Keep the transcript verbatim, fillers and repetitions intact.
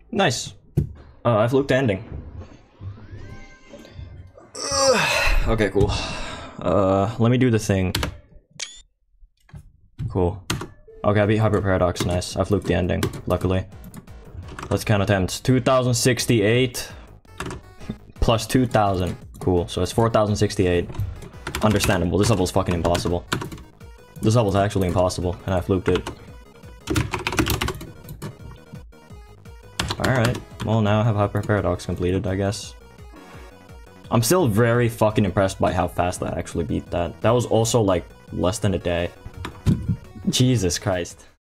Nice. Uh, I've looked ending. Okay, cool. Uh, let me do the thing. Cool. Okay, I beat Hybrid Paradox. Nice. I've looked the ending, luckily. Let's count attempts. two thousand sixty-eight plus two thousand. Cool. So it's four thousand sixty-eight. Understandable. This level's fucking impossible. This level's actually impossible, and I've looped it. Alright. Well, now I have Hyper Paradox completed, I guess. I'm still very fucking impressed by how fast I actually beat that. That was also like less than a day. Jesus Christ.